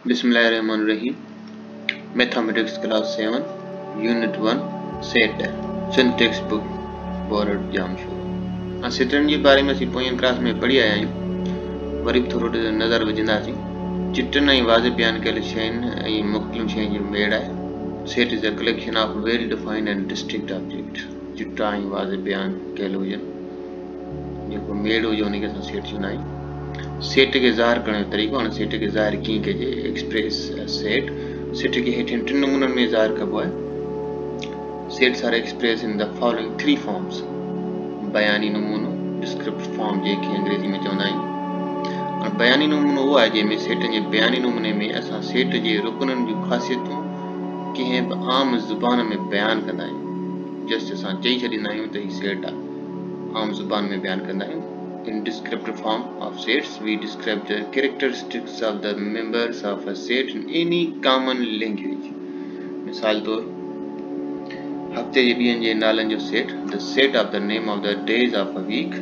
बिस्मिल्लाहिर्रहमानिर्रहीम। Mathematics class 7 unit 1 set Sindh text book board Jamshoro सेटन के बारे में पोयन क्लास में पढ़ी आया आहियूं। वरी थोरो नज़र विझंदासीं। चिटनि ऐं वाज़े बयान कयल शयुनि ऐं मुख़्तलिफ़ शयुनि जो मेड़ आहे। Set is a collection of well defined and distinct object. चिटा ऐं वाज़े बयान कयल हुजनि, जेको मेड़ हुजे उनखे असां सेट चवंदा आहियूं। सेट के ज़ाहिर करण जो तरीक़ो हाणे सेट के ज़ाहिर कीअं कजे। एक्सप्रेस सेट के हेठिन टिनि नमूननि में ज़ाहिर कबो आहे। Sets are express in the following three forms. बयानी नमूनो, डिस्क्रिप्टिव फॉर्म जंहिंखे अंग्रेज़ी में चवंदा आहियूं। बयानी नमूनो उहो आहे जंहिंमें सेट जे बयानी नमूने में असां सेट जे रुकननि जूं ख़ासियतूं कंहिं बि आम ज़ुबान में बयानु कंदा आहियूं। जस्ट असां चई छॾींदा आहियूं त हीउ सेट आहे, आम ज़ुबान में बयानु कंदा आहियूं। In descriptive form of sets, we describe the characteristics of the members of a set in any common language. मिसाल तौर हफ़्ते जे ॾींहंनि जे नालनि जो set, the set of the name of the days of a week।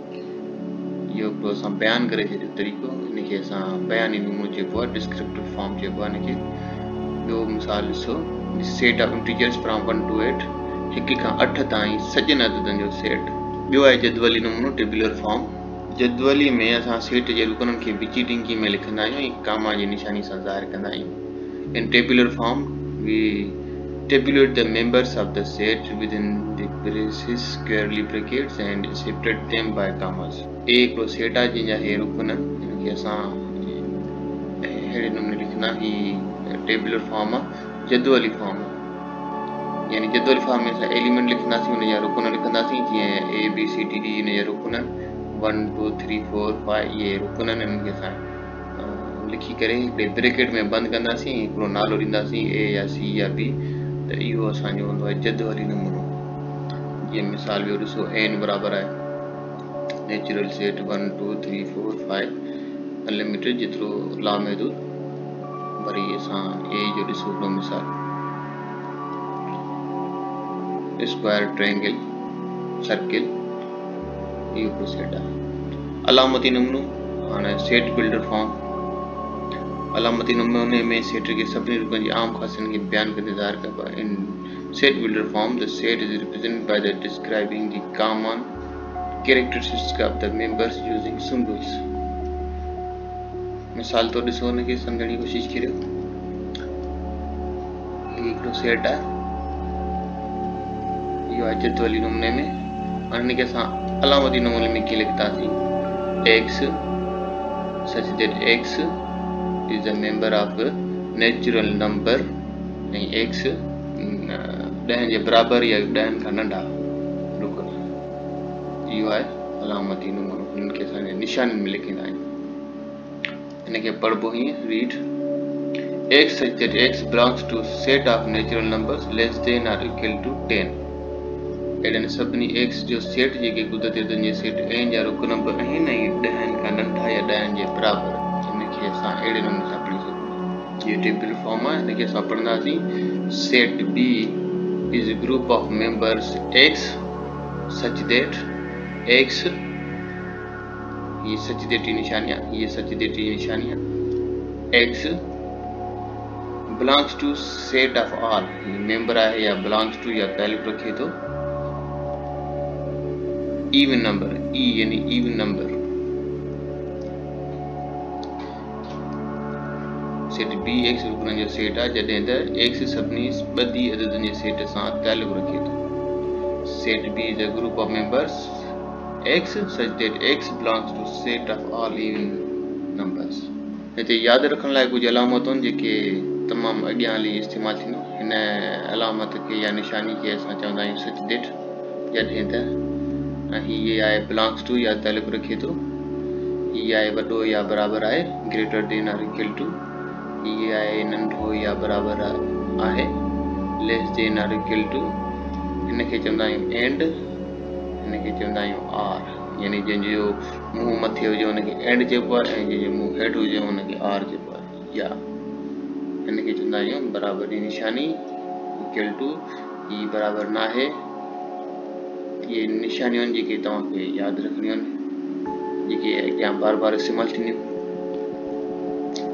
इहो हिकिड़ो असां बयानु करे छॾियो तरीक़ो, इनखे असां बयानी नमूनो चइबो आहे, डिस्क्रिप्टिव फॉर्म चइबो आहे इनखे। ॿियो मिसाल ॾिसो, set of integers from 1 to 8, 1 खां 8 ताईं सॼनि अददनि जो सेट। ॿियो आहे जदवली नमूनो, टेबुलर फॉर्म। जदवली में असां सेट जे रुकननि खे विची टिंकी में लिखंदा आहियूं ऐं कामा जी निशानी सां ज़ाहिर कंदा आहियूं। In tabular form we tabulate the members of the set within the braces, curly brackets and separate them by commas। हिकिड़ो सेट आहे जंहिंजा हे रुकन इनखे असां अहिड़े नमूने लिखंदा। ही टेबुलर फॉर्म आहे, जदवली फॉर्म आहे। यानी जदवली फॉर्म में असां एलिमेंट लिखंदासीं, उनजा रुकन लिखंदासीं, जीअं ABCDD इन जा रुकन 1 2 3 4 5 ये रुकन इनखे असां लिखी करे हिकिड़े ब्रेकेट में बंदि कंदासीं, हिकिड़ो नालो ॾींदासीं A या C या B। त इहो असांजो हूंदो आहे जदवली नमूनो। जीअं मिसाल ॿियो ॾिसो, n बराबरि आहे नेचुरल सेट 1 2 3 4 5 अनलिमिटेड, जेतिरो लामहदूद। वरी असां A जो ॾिसो हिकिड़ो मिसाल, स्क्वायर, ट्रायंगल, सर्किल, इहो हिकिड़ो सेट आहे। अलामती नमूनो, हाणे सेट बिल्डर फॉर्म। अलामती नमूने में सेट के सभिनी रुकन जी आम ख़ासियतुनि खे बयानु करे ज़ाहिर कबो आहे। In set builder form the set is represented by the describing the common characteristics of the members using symbols. मिसाल तो ॾिसो, हुनखे सम्झण जी कोशिशि करियो। हीउ हिकिड़ो सेट आहे, इहो आहे जदवली नमूने में। हाणे हिनखे असां अलामती नमूने में कीअं लिखंदासीं, x such that x is a member of a natural number ऐं x 10 जे बराबरि या 10 खां नंढा रुकन। इहो आहे अलामती नमूनो, हिनखे असां निशानी में लिखंदा आहियूं। हिनखे पढ़बो हीअं, रीड x such that x belongs to set of natural numbers less than or equal to 10। अहिड़नि सभिनी x जो सेट जेके कुदरती अददनि जे सेट n जा रुकन बि आहिनि ऐं 10 खां नंढा या 10 जे बराबरि। हिनखे असां अहिड़े नमूने सां पढ़ी सघूं। ये टेबल फॉर्म है, हिनखे असां पढ़ंदासीं। Set B is a group of members x such that x, ये such that की निशानियां, ये such that की निशानियां, x belongs to set of all, member है या belongs to या ताल्लुक रखे तो even नंबर, e यानी even number. Set B x रुकननि जो सेट आहे जॾहिं त x सभिनी ॿधी अददनि जे सेट सां ताल्लुक़ रखे थो। Set B is a group of members x such that x belongs to set of all even numbers। हिते यादि रखण लाइ कुझु अलामतूं जेके तमामु अॻियां हली इस्तेमालु थींदियूं। हिन अलामत खे या निशानी खे असां चवंदा आहियूं सच डेट, जॾहिं त हीअ आहे बिलोंग्स टू या ताल्लुक़ रखे थो, हीअ आहे वॾो या बराबरि आहे, ग्रेटर देन और इक्वल टू, ये आहे नंढो या बराबरि आहे, लेस देन और इक्वल टू। हिनखे चवंदा आहियूं एंड, हिनखे चवंदा आहियूं आर। यानी जंहिंजो मुंहुं मथे हुजे हुनखे एंड चइबो आहे ऐं जंहिंजो मुंहुं हेठि हुजे हुनखे आर चइबो आहे। या हिनखे चवंदा आहियूं बराबरि जी निशानी, इक्वल टू, ही बराबरि न आहे। ये निशानियूं आहिनि जेके तव्हांखे यादि रखणियूं आहिनि, जेके अॻियां बार बार इस्तेमालु थींदियूं।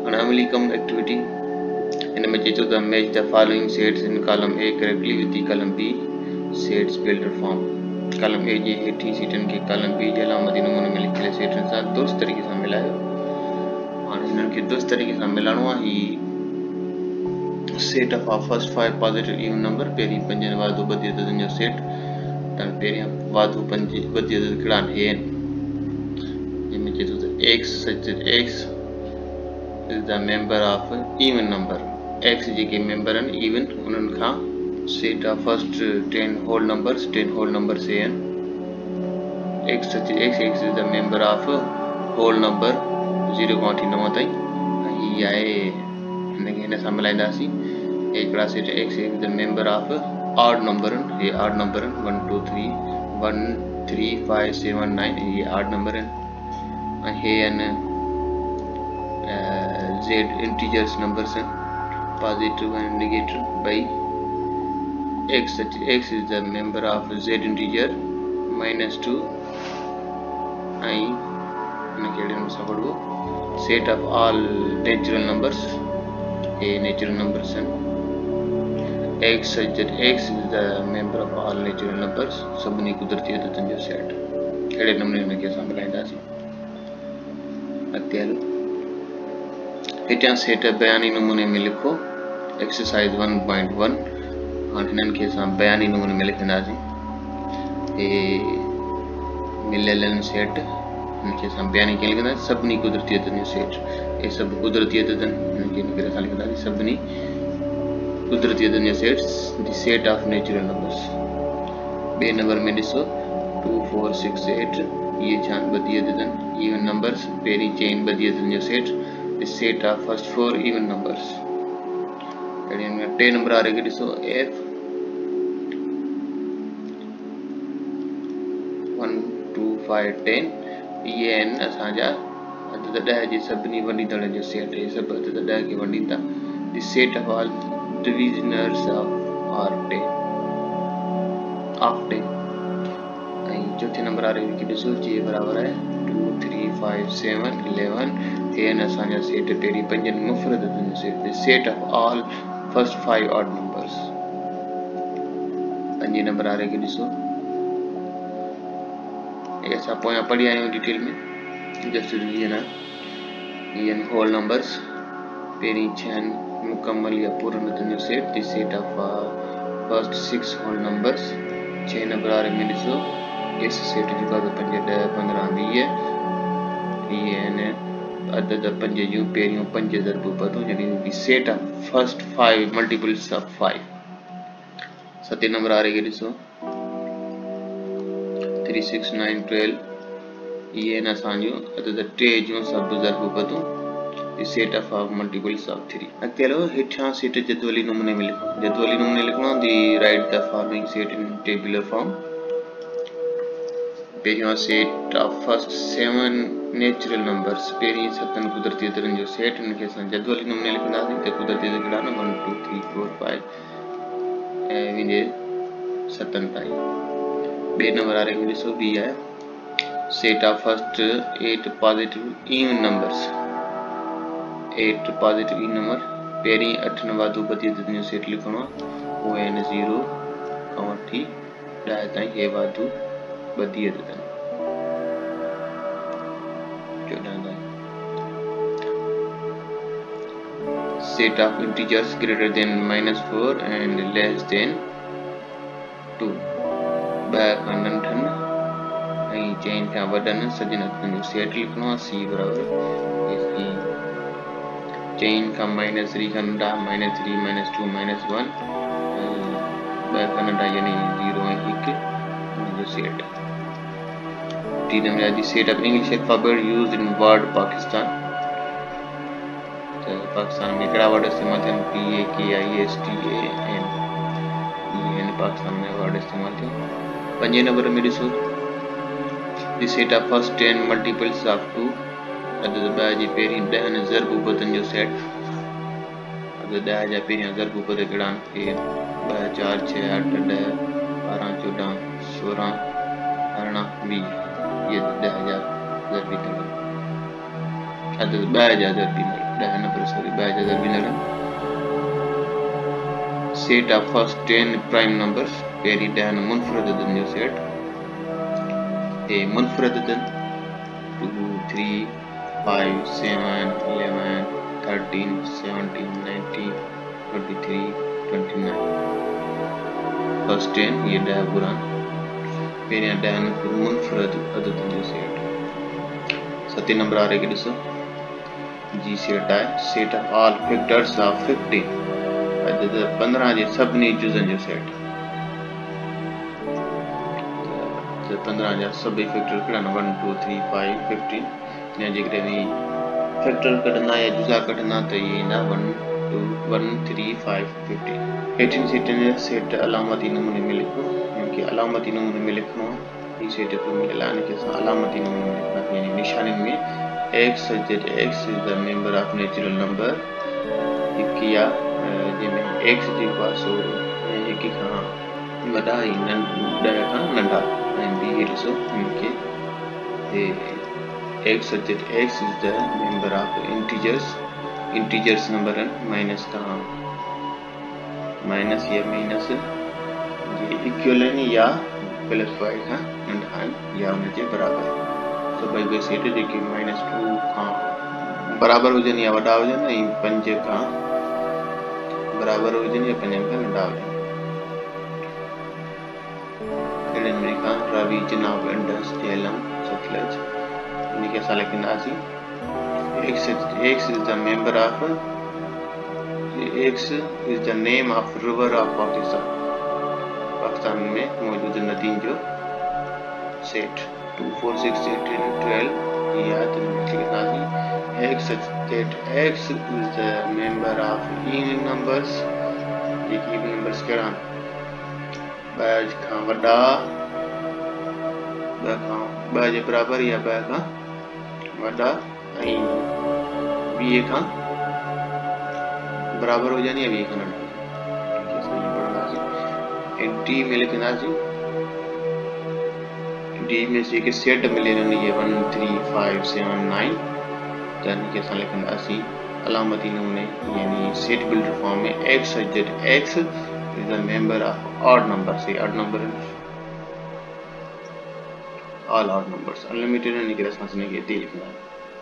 anomaly come activity in which each of the match the following sets in column A correctly with the column B sets builder form. column A जे हेठी सीटन के column B जे अलामती नमूने में लिखियल सेटन सां दुरुस्त तरीके सां मिलायो। हाणे हिननि खे दुरुस्त तरीके सां मिलाइणो आहे। ही set of our first 5 positive even number पहिरीं 5 वाधो ॿधी अददनि जो सेट त पहिरियां वाधो 5 ॿधी अदद कहिड़ा आहिनि जंहिंमें चए थो त x such that x is the member of even number x JK member आहिनि even उन्हनि खां set of first 10 whole numbers आहिनि x such that x is the member of whole number 0 खां वठी 9 ताईं ऐं ही आहे हिनखे हिन सां मिलाईंदासीं हिकिड़ा set x is the member of odd number आहिनि हे odd number आहिनि 1 2 3 1 3 5 7 9 हे odd number आहिनि ऐं हे आहिनि z integers numbers आहिनि positive and negative by x such x is the member of z integer -2 and set of all natural numbers a natural numbers and x such that x is the member of all natural numbers sabni kudrati अददनि जो set अहिड़े नमूने हिनखे असां मिलाईंदासीं। अॻिते hello हेठां set बयानी नमूने में लिखो एक्सरसाइज 1.1 और हिननि खे असां बयानी नमूने में लिखंदासीं। हे मिलियल सेट हिनखे असां बयानी कीअं लिखंदासीं सभिनी कुदरती अददनि जो सेट हे सभु कुदरती अदद आहिनि हिनखे असां लिखंदासीं सभिनी कुदरती अददनि जो set the set of natural numbers. ॿिए नंबर में ॾिसो 2 4 6 8 ये छा ॿधी अदद आहिनि इवन नंबर्स पहिरीं चइनि ॿधी अददनि जो set the set of first 4 even numbers. टे नंबर वारे खे ॾिसो f 1 2 5 10 ये आहिनि असांजा अदद 10 जे सभिनी वंडींदड़नि जो सेट हे सभु अदद 10 खे वंडींदा the set of all divisors of 10 ऐं चौथे नंबर वारे खे ॾिसो जे बराबर आहे 2 3 5 7 11 हे आहिनि असांजा सेट पहिरीं 5 मुफ़रद अददनि जो set the set of all first 5 odd numbers। पंजे नंबर वारे खे ॾिसो ये असां पोयां पढ़ी आहियूं डिटेल में जस्ट रिवीजन आहे ये होल नंबर्स पहिरीं 6 मुकम्मल या पूरन अददनि जो set the set of first 6 whole numbers. 6 number वारे में ॾिसो इस सेट जी बात 5 10 15 20 ये आहिनि अदद 5 जूं पहिरियों 5 ज़रब पतो यानी the set of first 5 multiples of 5। 7 number वारे खे ॾिसो 3 6 9 12 ये आहिनि असांजो अदद 3 जूं सभु ज़रब पतो the set of multiples of 3। अॻिते हलो हेठां सेट जदवली नमूने में लिखो जदवली नमूने लिखणो दी write the following set in tabular form. पहिरियों set of first 7 natural numbers पहिरीं 7 कुदरती अददनि जो सेट हिनखे असां जदवली नमूने लिखंदासीं त कुदरती अदद कहिड़ा न 1 2 3 4 5 ऐं वेंदे 7 ताईं। ॿिए नंबर वारे खे ॾिसो बी आहे set of first 8 positive even numbers 8 positive even number पहिरीं 8 वाधो ॿधी अददनि जो सेट लिखणो आहे उहे आहिनि 0 खां वठी 10 ताईं हे वाधो ॿधी अदद आहिनि 14 ताईं। set of integers greater than -4 and less than 2 ॿ खां नंढनि ऐं 4 खां वॾनि सॼनि अददनि जो सेट लिखणो आहे c बराबर 4 खां -3 खां नंढा -3 -2 -1 ऐं 2 खां नंढा यानी 0 ऐं 1 जो set. 3 number the set of English alphabet used in word Pakistan। तो पाकिस्तान में कड़ा वर्ड इस्तेमाल थे PAKISTAN ये पाकिस्तान में वर्ड इस्तेमाल थे। 5 नंबर में ॾिसो the set of first 10 multiples of 2 अदद 2 जी पहिरीं 10 ज़रब पदनि जो सेट अदद 10 जा पहिरियां ज़रब पद कहिड़ा आहिनि 2 4 6 8 10 12 14 16 18 20 ये 10 जा ज़रबी नंबर अदद 2 जा ज़रबी नंबर 10 नंबर सॉरी 2000 भी लड़न set of first 10 prime numbers पेरी 10 मुनफरदन जो सेट ए मुनफरदन 2 3 5 7 11 13 17 19 23 29 फर्स्ट 10 ये 10 बुरान पेरी 10 मुनफरदन जो सेट 7 नंबर आ रहे कि जी सेट है set of all factors of 50 15 जे सभनी जुज़न जो सेट 15 जा सभी फैक्टर कढन 1 2 3 5 15 या जेकॾहिं भी फैक्टर कढंदा या जुज़ा कढंदा त ये ईंदा 1 2 1 3 5 15 हेठिन सेटनि जा सेट अलामती नमूने में लिखो इनके अलामती नमूने में लिखणो आहे ये सेट तो मिलियल आहे इनके असां अलामती नमूने में लिखंदा यानी निशानी में x such that x is the member of natural number या जंहिंमें x जेको आहे सो हिक खां वॾा ऐं 10 खां नंढा ऐं ॿी ॾिसो हिनखे x such that x is the member of integers number minus खां माइनस या माइनस जे इक्वल या प्लस y खां नंढा आहिनि या उनजे बराबर सभई उहे सेट जेके -2 खां बराबर हुजनि या वॾा हुजनि ऐं 5 खां बराबर हुजनि या 5 खां नंढा हुजनि इन्हनि खां रावी जनाब इंडस झेलम सतलज इनखे असां लिखंदासीं x is the member of x is the name of river of Pakistan में मौजूद नदियों जो सेट 2 4 6 8 12 याद लिखंदासीं x such that x is the member of even numbers JK even numbers कहिड़ा आहिनि 2 खां वॾा 2 जे बराबर या 2 खां वॾा ऐं 20 खां बराबर हुजनि या 20 खां नंढा पढ़ंदासीं ऐं डी में लिखंदासीं डी में से के सेट मिले ये 1 3 5 7 9 तो इनके असां लिखंदासीं अलामती नमूने यानी सेट बिल्डर फॉर्म में x such that x is the member of odd numbers से odd number all odd numbers unlimited इनके असां इनके दी लिखना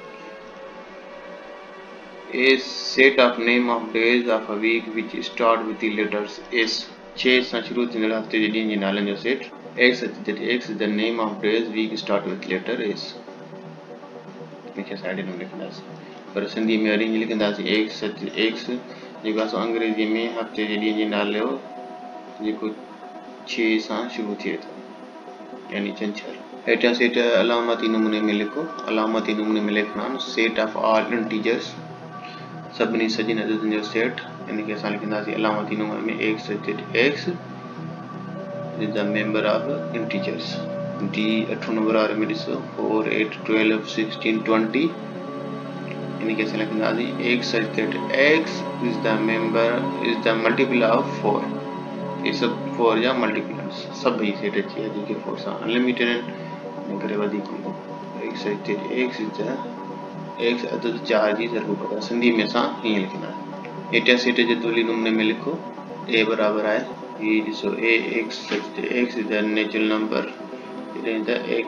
a set of name of days of a week which start with the letters s 6 सां शुरू थींदड़ हफ़्ते जे ॾींहंनि जे नालनि जो set x such that x is the name of days week start with letter s इनके साइड में लिखंदासीं पर सिंधी में अरेंज लिखंदासीं x such x जेको असां अंग्रेजी में हफ़्ते जे ॾींहं जे नालो जेको 6 सां शुरू थिए थो यानी छंछर हेठियां सेट अलामती नमूने में लिखो अलामती नमूने में लिखना सेट ऑफ ऑल इंटीजर्स सभिनी सजिन अददनि जो सेट इनके असां लिखंदासीं अलामती नमूने में x such that x is the member of integers d 8 number वारे में ॾिसो 4 8 12 16 20 इनके असां लिखंदासीं x such that x is the multiple of 4 ये सब 4 जा मल्टीपल्स सभई सेट अची आहे जेके 4 सां अनलिमिटेड आहिनि इन करे वधीक हूंदो x such that x is the x अदद 4 जी ज़रूरत आहे सिंधी में असां हीअं लिखंदासीं हेठियां सेट जे तौली नमूने में लिखो a बराबर आहे ये ॾिसो a x such that x is the natural number जॾहिं त x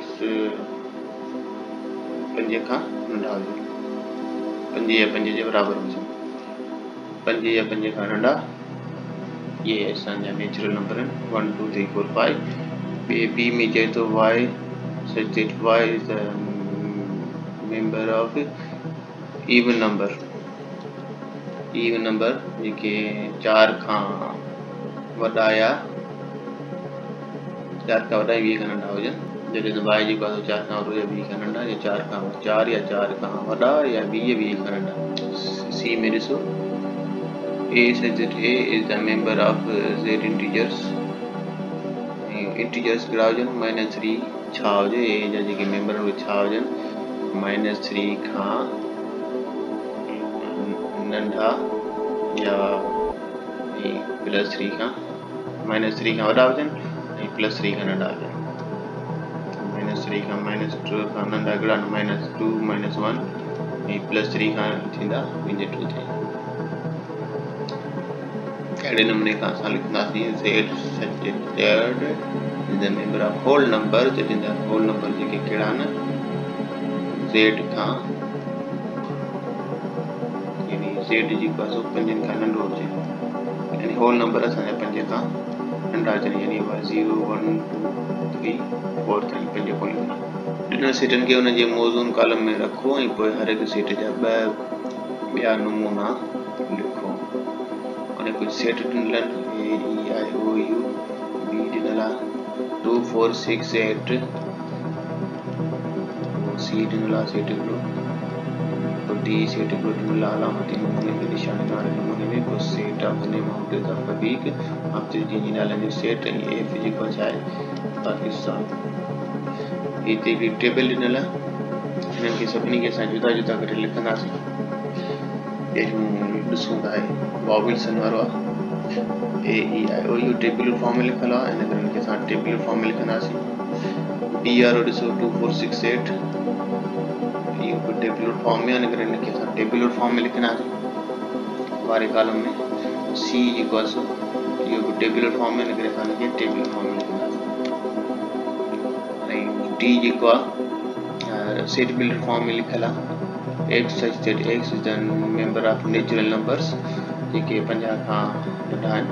5 खां नंढा हुजनि 5 या 5 जे बराबर हुजनि 5 या 5 खां नंढा ये असांजा नेचुरल नंबर आहिनि 1 2 3 4 5 बी में चए थो y such that y is the member of even number जेके 4 खां वॾा या 4 खां वॾा 20 खां नंढा हुजनि जॾहिं त y जेको आहे 4 खां वॾो या 20 खां नंढा या 4 खां 4 या 4 खां वॾा या 20 खां नंढा सी में ॾिसो a such that a is the member of z integers कहिड़ा हुजनि -3 छा हुजे a जा जेके मेंबर उहे छा हुजनि -3 खां नंढा या +3 खां -3 खां वॾा हुजनि ऐं +3 खां नंढा हुजनि -3 खां -2 खां नंढा कहिड़ा -2 -1 +3 खां थींदा -2 3 अहिड़े नमूने खां असां लिखंदासीं z such that z the member of whole number जॾहिं त whole number जेके कहिड़ा आहिनि z खां यानी z जी पासो 5 खां नंढो हुजे यानी whole number असांजा 5 खां नंढा अचनि यानी 0 1 2 3 4 ताईं 5 कोन लिखंदा ॾिनल सेटनि खे उन जे मौज़ून कॉलम में रखो ऐं पोइ हर हिकु सेट जा ॿिया नमूना लिखो उन कुझु सेट ॾिनल आहिनि A E I O U B ॾिनल आहे 2 4 6 8 C ॾिनल आहे सेट हिकिड़ो पोइ D सेट हिकिड़ो ॾिनल आहे अलामती नमूने में निशानी वारे नमूने में पोइ set of the name of days of the week हफ़्ते जी नालनि जो सेट ऐं F जेको छा आहे पाकिस्तान हिते हिकिड़ी टेबल ॾिनल आहे हिननि खे सभिनी खे असां जुदा जुदा करे लिखंदासीं पहिरियों ॾिसूं था वॉवल्सन वारो आहे A E I O U tabular form में लिखियलु आहे इन करे हिनखे असां टेबुलर फॉर्म में लिखंदासीं B वारो ॾिसो 2 4 6 8 इहो बि टेबुलर फॉर्म में इन करे हिनखे असां टेबुलर फॉर्म में लिखंदासीं वारे कॉलम में C जेको आहे सो इहो बि टेबुलर फॉर्म में इन करे असां हिनखे टेबुलर फॉर्म में लिखंदासीं ऐं D जेको आहे सेट बिल्डर फॉर्म में लिखियलु आहे x such that x is the member of natural numbers जेके 50 खां नंढा आहिनि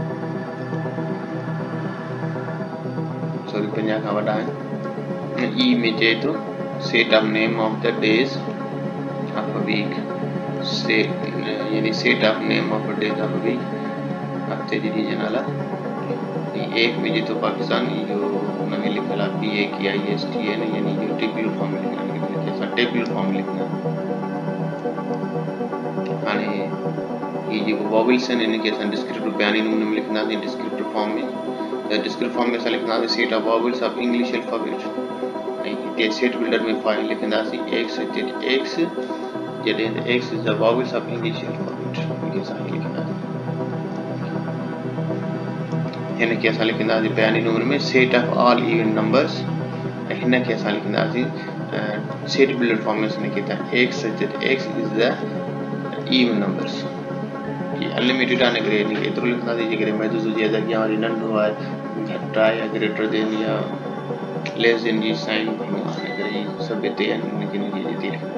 सॉरी 50 खां वॾा आहिनि E में चए थो set of name of the days of a week यानी set of name of the days of a week हफ़्ते जी ॾींहं नाला एक में जे तो पाकिस्तान इहो हुन में लिखियलु आहे PAKISTN यानी इहो टेबुलर फॉर्म में लिखियलु आहे असां टेबुलर फॉर्म में लिखंदा हाणे ये जो वॉवल्स आहिनि इनखे असां डिस्क्रिप्टिव बयानी नमूने में लिखंदासीं डिस्क्रिप्टिव फॉर्म में डिस्क्रिप्टिव फॉर्म में असां लिखंदासीं set of vowels of English alphabet ऐं हिते सेट बिल्डर में फाइल लिखंदासीं x जॾहिं त x is the vowels of English alphabet इनखे असां लिखंदासीं हिनखे असां लिखंदासीं बयानी नमूने में set of all even numbers ऐं हिनखे असां लिखंदासीं सेट बिल्डर फॉर्म में हिनखे त x is the even numbers ये अनलिमिटेड आने करे नहीं इतना लिखना दीजिए कि मैं तो सोचिए था कि हमारी नंबर है घटा या ग्रेटर देन या लेस देन जी साइन आने करे सब इतने लेकिन ये देती है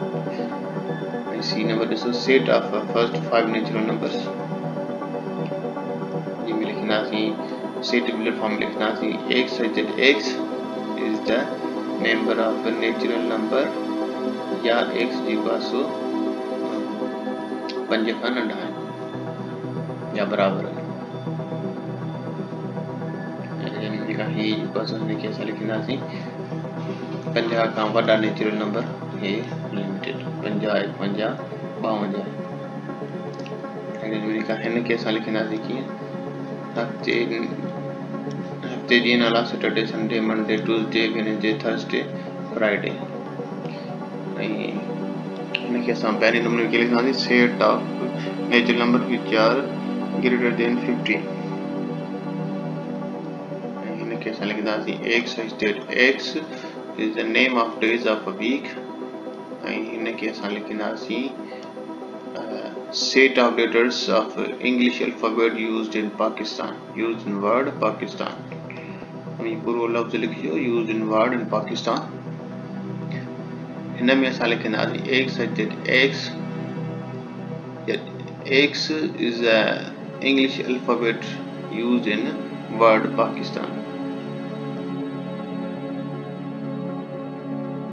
सी number this set of first 5 natural numbers ये में लिखना सी सेट बिल्डर फॉर्म लिखना सी x such that x is the member of a natural number या x जी पासो 5 खां नंढा आहिनि या बराबर आहिनि जेका ही पासो हिनखे असां लिखंदासीं 50 खां वॾा नेचुरल नंबर हे लिमिटेड 50 51 52 हिनखे असां लिखंदासीं कीअं हफ़्ते ॾींहं नाला Saturday Sunday Monday Tuesday Wednesday Thursday Friday ऐं हिनखे असां पहिरें नंबर में लिखंदासीं set of natural number which are greater than 50 ऐं हिनखे असां लिखंदासीं x such that x is the name of days of a week ऐं हिनखे असां लिखंदासीं set of letters of English alphabet used in Pakistan used in word Pakistan पूरो लफ्ज़ लिखियो used in word in Pakistan हिन में असां लिखंदासीं x such that x is a English alphabet used in word Pakistan